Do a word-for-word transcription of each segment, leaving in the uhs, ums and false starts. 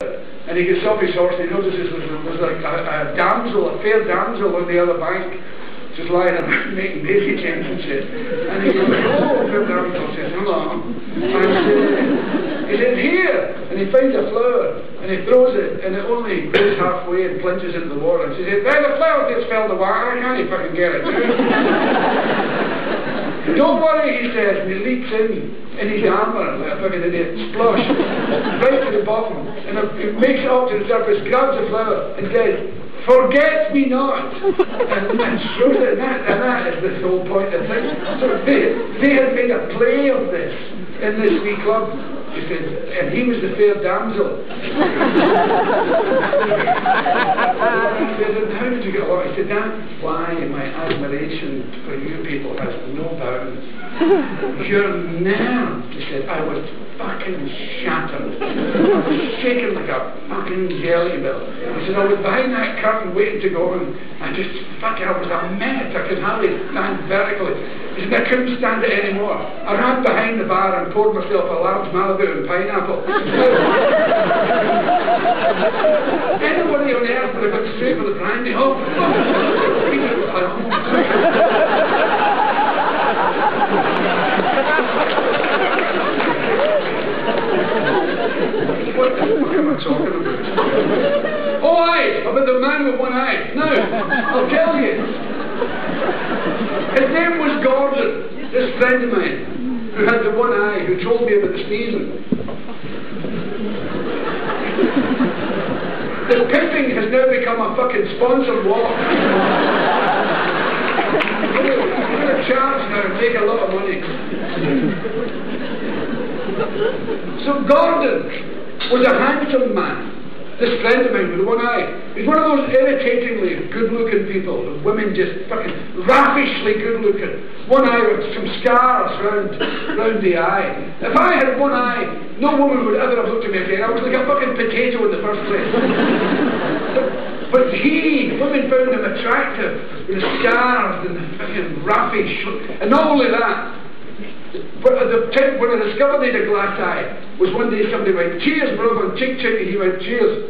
And he gets off his horse and he notices there's, there's like a, a damsel, a fair damsel on the other bank, just lying around making daisy chains and shit. And he goes, oh, fair damsel, says, hello. And uh, he says, here! And he finds a flower, and he throws it, and it only goes halfway and plunges into the water. And she says, well, the flower just fell in the water, I can't fucking get it. Don't worry, he says, and he leaps in in his armour, like a fucking idiot, splosh, right to the bottom, and he makes it up to the surface, grabs the flower, and says, forget me not, and, and shows it, and that, and that is the whole point of the thing. So they, they had made a play of this in this wee club. He said, and he was the fair damsel. He said, and how did you get along? He said, that's why my admiration for you people has no bounds. Your nerve, he said, I was fucking shattered. I was shaking like a fucking jelly bell. He said, I was behind that curtain waiting to go and I just, fucking, I was a minute. I could hardly stand vertically. He said, I couldn't stand it anymore. I ran behind the bar and poured myself a large Malibu and pineapple. Anybody on earth would have gone straight for the brandy. Oh, what the fuck am I talking about? Oh, aye, about the man with one eye. Now, I'll tell you. His name was Gordon, this friend of mine, who had the one eye, who told me about the sneezing. The pissing has now become a fucking sponsored walk. You're going to charge now and make a lot of money. So Gordon was a handsome man. This friend of mine with one eye. He's one of those irritatingly good-looking people. Women just fucking ravishly good-looking. One eye with some scars round, round the eye. If I had one eye, no woman would ever have looked at me again. I was like a fucking potato in the first place. but, but he, women found him attractive with the scars and the fucking raffish. And not only that, but at the time when I discovered he had a glass eye was one day somebody went, cheers brother, and chick chick, and he went, cheers.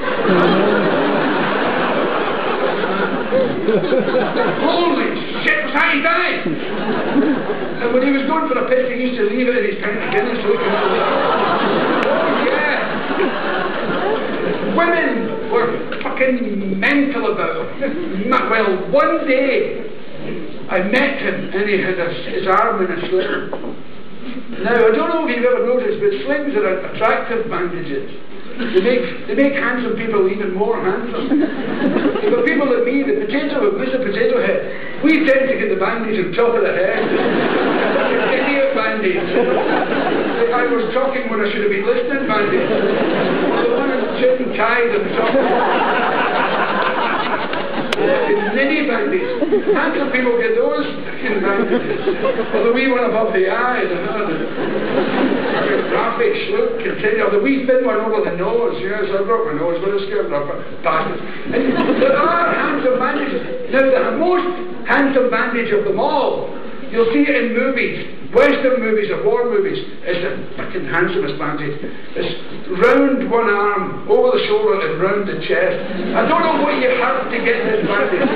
Holy shit, was that his eye? And when he was going for a piss, he used to leave it in his pint of Guinness so he could oh yeah. Women were fucking mental about him. Well, one day I met him and he had a, his arm in a sling. Now, I don't know if you've ever noticed, but slings are attractive bandages. They make, they make handsome people even more handsome. For people like me, the potato, Mister Potato Head, we tend to get the bandage on top of the head. Idiot bandage. I was talking when I should have been listening bandage. The one that's sitting tied on the top of the head. It's ninny bandages. Handsome people get those fucking bandages. Or the wee one above the eye, the raffish look, continue. Or the wee thin one over the nose. Yes, I've got my nose, but it's scared up. Bastards. And there are handsome bandages. Now, the most handsome bandage of them all, you'll see it in movies. Western movies or war movies, it's the fucking handsomest bandage. It's round one arm, over the shoulder and round the chest. I don't know what you have to get this bandage.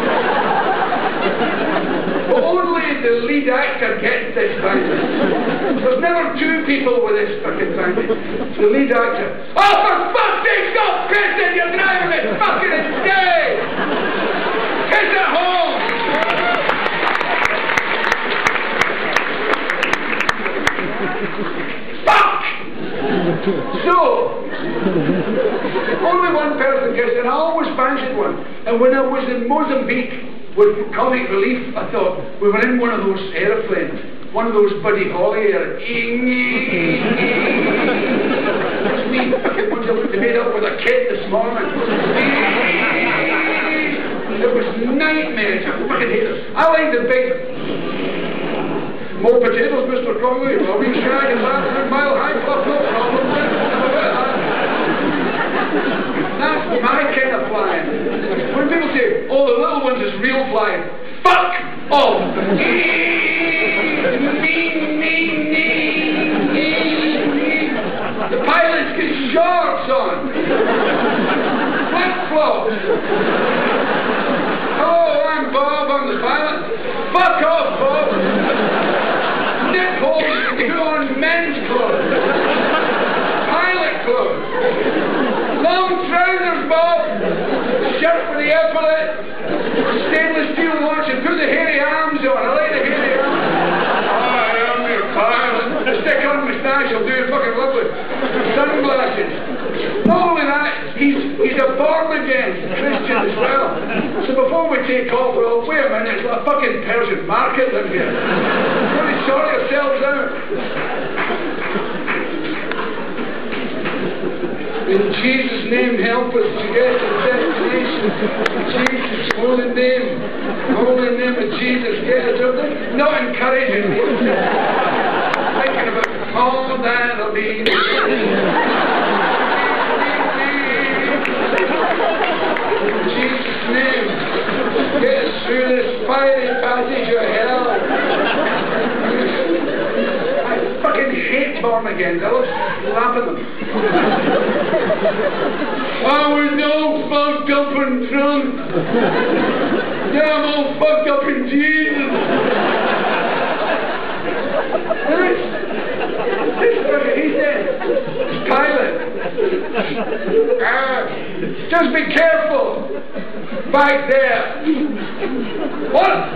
But only the lead actor gets this bandage. There's never two people with this fucking bandage. The lead actor, oh for fuck's sake, stop pissing, you're driving me fucking insane! Piss at home! Fuck! So, only one person gets it, and I always fancied one. And when I was in Mozambique with Comic Relief, I thought we were in one of those aeroplanes, one of those Buddy Holly air. That's me fucking ones that they made up with a kid this morning. It was nightmares. I fucking hate it. I like the big. More potatoes, Mister Conway. Are we shagging last mile high club? No problem. That's my kind of flying. When people say, oh, the little ones is real flying, fuck off. The pilots can shorts on. Flip-flops. Hello, I'm Bob, I'm the pilot. Fuck off, Bob. Nipples, put on men's clothes. Pilot clothes. Long trousers, Bob. Shirt with the epaulet. Stainless steel watch and put the hairy arms on. I like the hairy arms. I am your pilot. Stick on moustache, I'll do it fucking lovely. Sunglasses. Not only that, he's, he's a born again Christian as well. So before we take off, well, wait a minute, it's like a fucking Persian market in here. We're going to sort ourselves out. In Jesus' name, help us to get to destination. Jesus, holy name, holy name of Jesus, get us up there. Not encouraging me. Thinking about all that'll be. In Jesus' name, get us through this fiery passage of hell. I fucking hate born again. I love slapping them. I was all fucked up and drunk. Now I'm all fucked up in Jesus. This, this fucker, he's dead. Pilot. Uh, just be careful. Back there. What?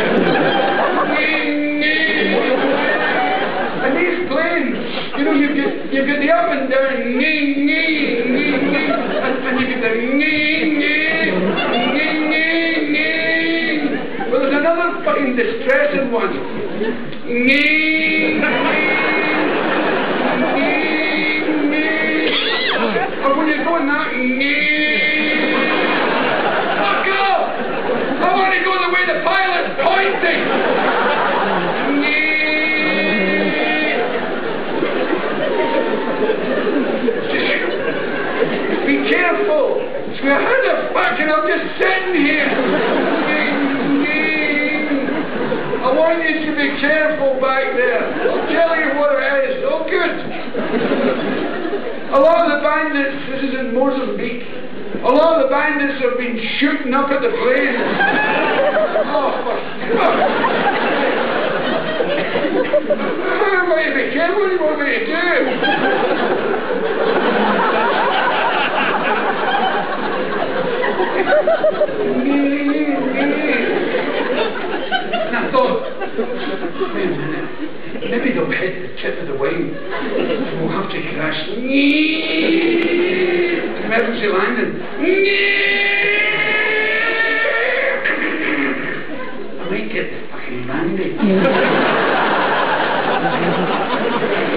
And these planes, you know, you get, you get the up and down, nee, nee, nee, nee, and, and you get the nee, nee, nee, nee, nee. Well, there's another fucking distressing one. Nee, nee, nee. But when you're going that, nee, fuck off! I want to go the way the pilot's pointing. Nee. Be careful! How the fuck and I'm just sitting here? I want you to be careful back there. I'll tell you what it is. Oh, good. A lot of the bandits, this is in Mozambique, a lot of the bandits have been shooting up at the planes. Oh, for fuck. How am I to be careful? What do you want me to do? And I thought, wait a minute, maybe they'll hit the tip of the wing. We'll have to crash. Emergency landing. I might get the fucking landing.